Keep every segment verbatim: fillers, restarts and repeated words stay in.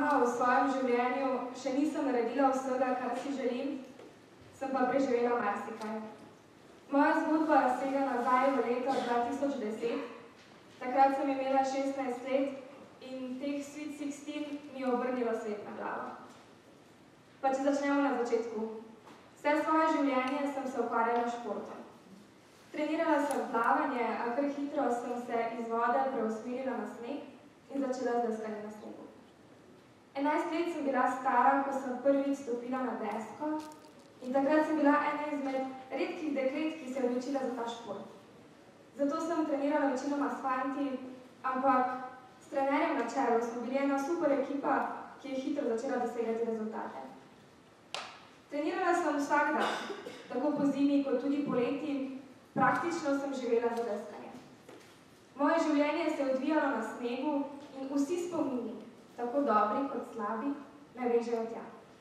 sama v svojem življenju še nisem naredila vsega, kar si želim, sem pa preživela marsikaj. Moja zgodba sega nazaj v leto dva tisoč deset. Takrat sem imela šestnajst let in teh sweet šestnajst mi je obrnilo svet na glavo. Pa če začnemo na začetku. Vse svoje življenje sem se ukvarjala s športom. Trenirala sem plavanje, a kar hitro sem se iz vode preusmerila na sneg in začela z deskanjem na snegu. enajst let sem bila stara, ko sem prvič stopila na desko in takrat sem bila ena izmed redkih deklet, ki se je odločila za ta šport. Zato sem trenirala večinoma s fanti, ampak s trenerjem na čelu smo bili ena super ekipa, ki je hitro začela dosegati rezultate. Trenirala sem vsak dan, tako po zimi kot tudi poleti, praktično sem živela za deskanje. Moje življenje se je odvijalo na snegu in vsi spomini, tako dobri kot slabi, me vežejo tja.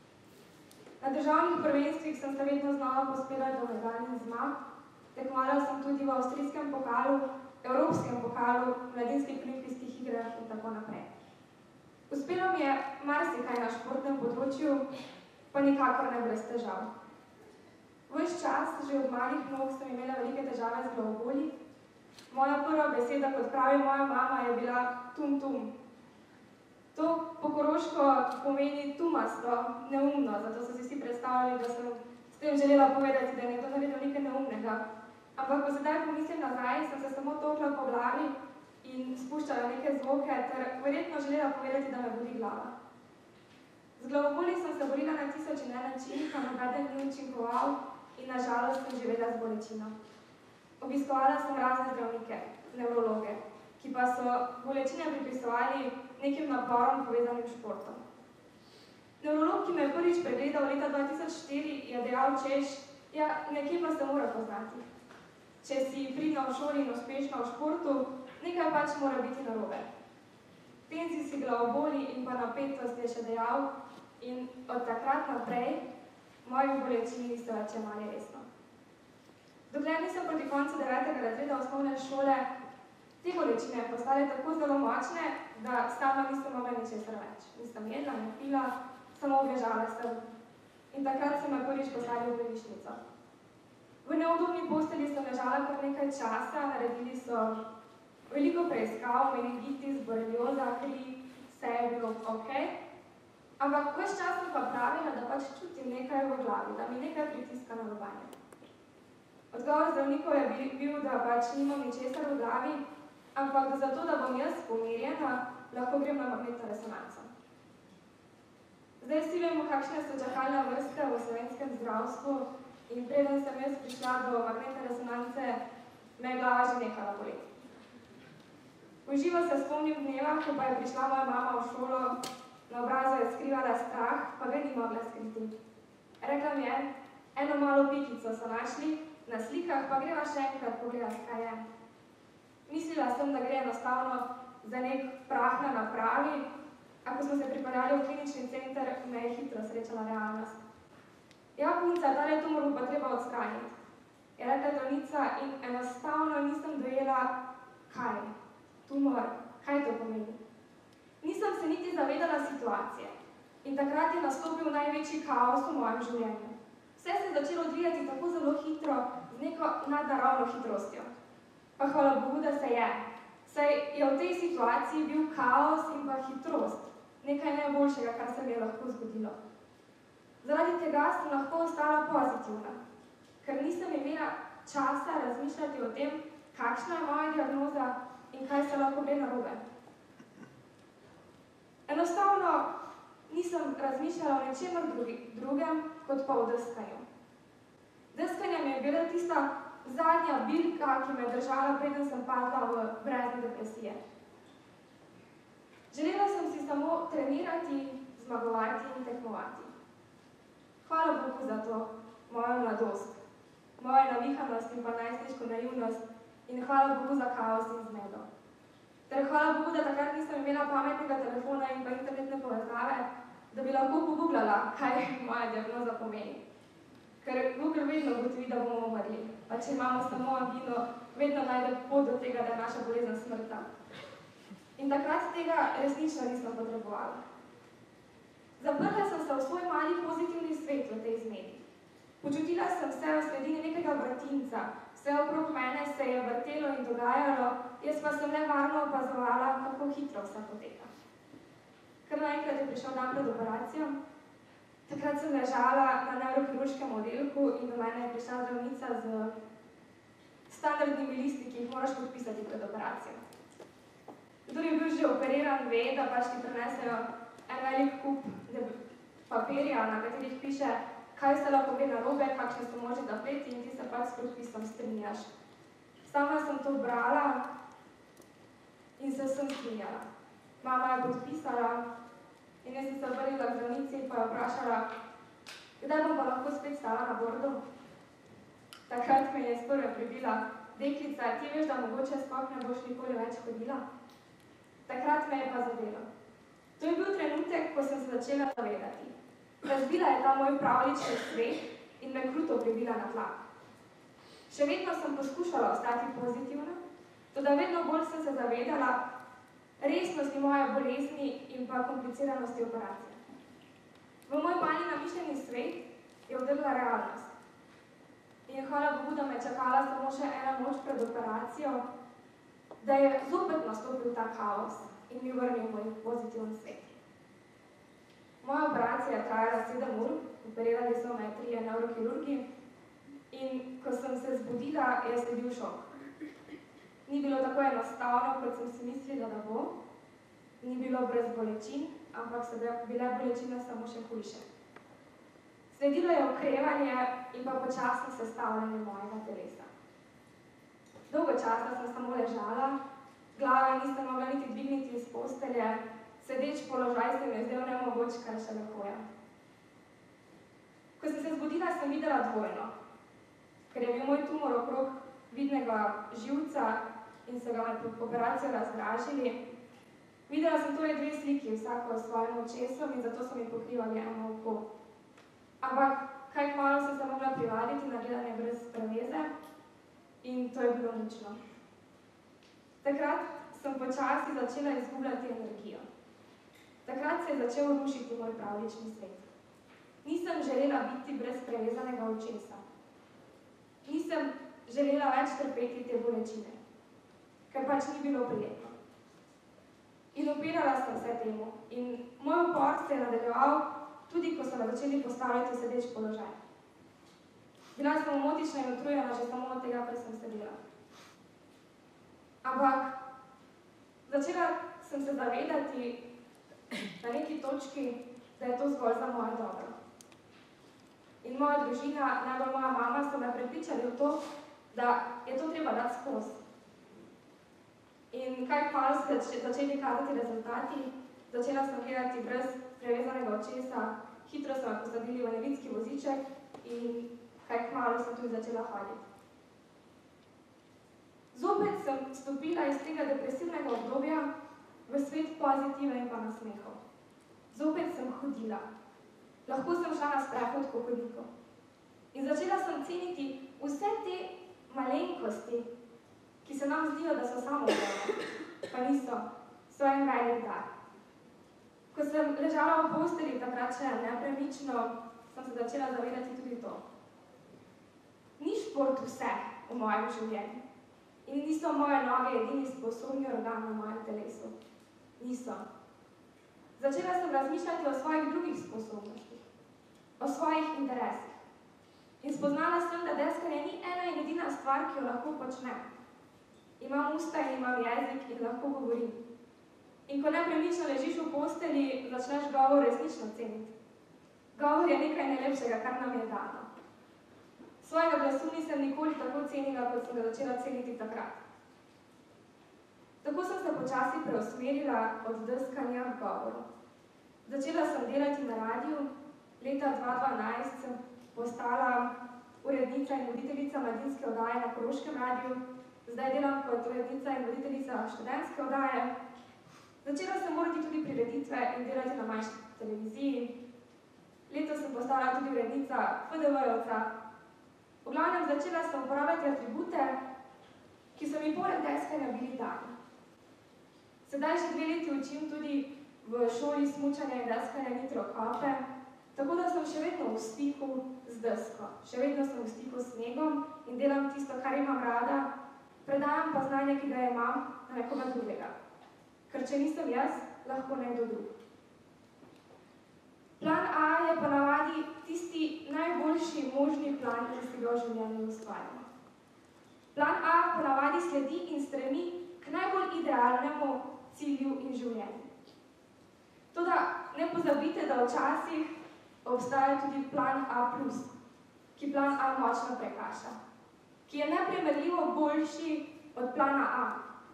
Na državnih prvenstvih sem se vedno znova pospela do medalnih zmag, tekmovala sem tudi v avstrijskem pokalu, evropskem pokalu, mladinskih olimpijskih igrah in tako naprej. Uspelo mi je marsikaj na športnem področju, pa nikakor ne brez težav. Ves čas, že od malih nog, sem imela velike težave z glavoboli. Moja prva beseda, kot pravi moja mama, je bila tum-tum. To po koroško pomeni tumasto, neumno, zato so si vsi predstavljali, da sem s tem želela povedati, da je nekdo naredil nekaj neumnega. Ampak ko sedaj pomislim nazaj, sem se samo tokla po glavi in spuščala neke zvoke, ter verjetno želela povedati, da me boli glava. Z glavoboli sem se borila na tisoč in en način, pa nobeden ni učinkoval in na žalost sem živela z bolečino. Obiskovala sem razne zdravnike, nevrologe, ki pa so bolečine pripisovali nekim naporom povezanim športom. Nevrolog, ki me je prvič pregledal leta dva tisoč štiri, je dejal, češ, ja, nekje pa se mora poznati. Če si pridna v šoli in uspešna v športu, nekaj pač mora biti narobe. Tenzi si glavoboli in pa napetost je še dejal in od takrat naprej mojih bolečin niso več jemali resno. Dokler nisem proti koncu devetega razreda osnovne šole, te bolečine postale tako zelo močne, da sama nisem mogla ničesar več. Nisem jedla, ne pila, samo obležala sem. In takrat so me prvič poslali v bolnišnico. V neudobni postelji sem ležala kar nekaj časa, naredili so veliko preiskav, meningitis, borelioza, kri, vse je bilo ok. Ampak ves čas sem pa pravila, da pač čutim nekaj v glavi, da mi nekaj pritiska na lobanje. Odgovor zdravnikov je bil, da pač nimam ničesar v glavi, ampak zato, da bom jaz pomirjena, lahko grem na magnetno resonanco. Zdaj vsi vemo, kakšne so čakalne vrste v slovenskem zdravstvu in preden sem jaz prišla do magnetne resonance, me je glava že nehala boleti. V živo se spomnim dneva, ko pa je prišla moja mama v šolo, na obrazu je skrivala strah, pa ga ni mogla skriti. Rekla mi je, eno malo pikico so našli, na slikah pa greva še enkrat pogledati, kaj je. Mislila sem, da gre enostavno za nek prah na napravi, a ko smo se pripeljali v klinični center, me je hitro srečala realnost. Ja, punca, tale tumor bo pa treba odstraniti, je rekla zdravnica in enostavno nisem dojela, kaj, tumor, kaj to pomeni. Nisem se niti zavedala situacije in takrat je nastopil največji kaos v mojem življenju. Vse se je začelo odvijati tako zelo hitro, z neko nadnaravno hitrostjo. Pa hvala Bogu, da se je. Saj je v tej situaciji bil kaos in pa hitrost. Nekaj najboljšega, kar se mi je lahko zgodilo. Zaradi tega sem lahko ostala pozitivna, ker nisem imela časa razmišljati o tem, kakšna je moja diagnoza in kaj se lahko gre narobe. Enostavno nisem razmišljala o ničemer drugem, kot pa o deskanju. Deskanje mi je bila tista zadnja bilka, ki me je držala, preden sem padla v brezno depresije. Želela sem si samo trenirati, zmagovati in tekmovati. Hvala Bogu za to, mojo mladost, mojo navihanost in pa najstniško naivnost in hvala Bogu za kaos in zmedo. Ter hvala Bogu, da takrat nisem imela pametnega telefona in pa internetne povezave, da bi lahko pogooglala, kaj moja diagnoza pomeni. Ker Google vedno ugotovi, da bomo umrli. Pa če imamo samo angino, vedno najde pot do tega, da je naša bolezen smrta. In takrat tega resnično nisem potrebovala. Zaprla sem se v svoj mali pozitivni svet v tej zmedi. Počutila sem se v sredini nekega vrtinca, vse okrog mene se je vrtelo in dogajalo, jaz pa sem le varno opazovala, kako hitro vse poteka. Kar naenkrat je prišel dan pred operacijo. Takrat sem ležala na nevrokirurškem oddelku in do mene je prišla zdravnica z standardnimi listi, ki jih moraš podpisati pred operacijo. Kdor je bil že operiran, ve, da pač ti prinesejo en velik kup papirja, na katerih piše, kaj se lahko gre narobe, kakšne so možni zapleti in ti se pač s podpisom strinjaš. Sama sem to brala in se sem strinjala. Mama je podpisala in jaz sem se obrnila k zdravnici in pa je vprašala, kdaj bom pa lahko spet stala na bordu. Takrat me je skoraj prebila, deklica, ti veš, da mogoče sploh ne boš nikoli več hodila. Takrat me je pa zadelo. To je bil trenutek, ko sem se začela zavedati. Razbila je ta moj pravlični svet in me kruto prebila na tla. Še vedno sem poskušala ostati pozitivna, toda vedno bolj sem se zavedala resnosti moje bolezni in pa kompliciranosti operacije. V moj mali namišljeni svet je vdrla realnost. In hvala Bogu, da me čakala samo še ena noč pred operacijo, da je zopet nastopil ta kaos in mi vrnil moj pozitiven svet. Moja operacija je trajala sedem ur, operirali so me trije nevrokirurgi in ko sem se zbudila, je sledil šok. Ni bilo tako enostavno, kot sem si mislila, da bo. Ni bilo brez bolečin, ampak so bile bolečine samo še hujše. Sledilo je okrevanje in pa počasno sestavljanje mojega telesa. Dolgo časa sem samo ležala, glave nisem mogla niti dvigniti iz postelje, sedeč položaj se mi je zdel nemogoč, kar še hoja. Ko sem se zbudila, sem videla dvojno, ker je bil moj tumor okrog vidnega živca in so ga med operacijo razdražili. Videla sem torej dve sliki, vsako s svojim očesom in zato so mi pokrivali eno oko. Ampak kaj kmalu sem se mogla privaditi na gledanje brez preveze in to je bilo nično. Takrat sem počasi začela izgubljati energijo. Takrat se je začel rušiti moj pravlični svet. Nisem želela biti brez prevezanega očesa. Nisem želela več trpeti te bolečine, ker pač ni bilo prijetno. In upirala sem se temu in moj upor se je nadaljeval tudi, ko so me začeli postavljati v sedeč položaj. Bila sem omotična in utrujena že samo od tega, kar sem sedela. Ampak začela sem se zavedati na neki točki, da je to zgolj za moje dobro. In moja družina, najbolj moja mama, so me prepričali v to, da je to treba dati skozi. In kaj kmalu so začeli kazati rezultati, začela sem gledati brez prevezanega očesa, hitro so me posadili v invalidski voziček in kaj kmalu sem tudi začela hoditi. Zopet sem stopila iz tega depresivnega obdobja v svet pozitive in pa nasmehov. Zopet sem hodila. Lahko sem šla na sprehod po hodniku. In začela sem ceniti vse te malenkosti, ki se nam zdijo, da so samoumevne, pa niso, so en velik dar. Ko sem ležala v postelji, takrat še nepremično, sem se začela zavedati tudi to. Ni šport vse v mojem življenju. In niso moje noge edini sposobni organ na mojem telesu. Niso. Začela sem razmišljati o svojih drugih sposobnostih, o svojih interesih. In spoznala sem, da deskanje ni ena in edina stvar, ki jo lahko počnem. Imam usta in imam jezik in lahko govorim. In ko nepremično ležiš v posteli, začneš govor resnično ceniti. Govor je nekaj najlepšega, kar nam je dano. Svojega glasu nisem nikoli tako cenila, kot sem ga začela ceniti takrat. Tako sem se počasi preusmerila od deskanja k govoru. Začela sem delati na radiju, leta dva tisoč dvanajst sem postala urednica in voditeljica mladinske oddaje na Koroškem radiju, zdaj delam kot urednica in voditeljica študentske oddaje. Začela sem morati tudi prireditve in delati na manjši televiziji. Letos sem postala tudi urednica F D V-jevca. V glavnem začela sem uporabljati atribute, ki so mi poleg deskanja bili dani. Sedaj že dve leti učim tudi v šoli smučanja in deskanja ni trokope, tako da sem še vedno v stiku z desko. Še vedno sem v stiku s snegom in delam tisto, kar imam rada, predajam pa znanje, ki ga imam, na nekoga drugega. Ker če nisem jaz, lahko nekdo drug. Plan A je ponavadi tisti najboljši možni plan, ki si ga v življenju ustvarjamo. Plan A ponavadi sledi in stremi k najbolj idealnemu cilju in življenju. Toda ne pozabite, da včasih obstaja tudi plan A plus, ki plan A močno prekaša, ki je neprimerljivo boljši od plana A.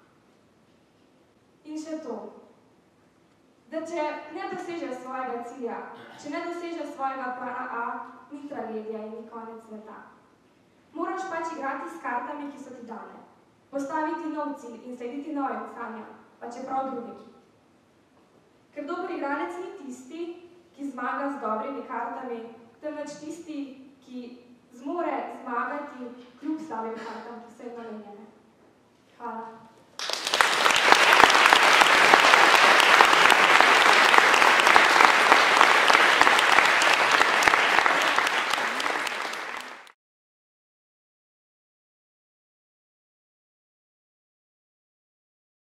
In še to, da če ne doseže svojega cilja, če ne doseže svojega plana A, ni tragedija in ni konec sveta. Moraš pač igrati s kartami, ki so ti dane, postaviti nov cilj in slediti novim sanjam, pa čeprav drugim. Ker dober igralec ni tisti, ki zmaga z dobrimi kartami, temveč tisti, ki zmore zmagati kljub slabim kartam, ki so jim namenjene. Hvala.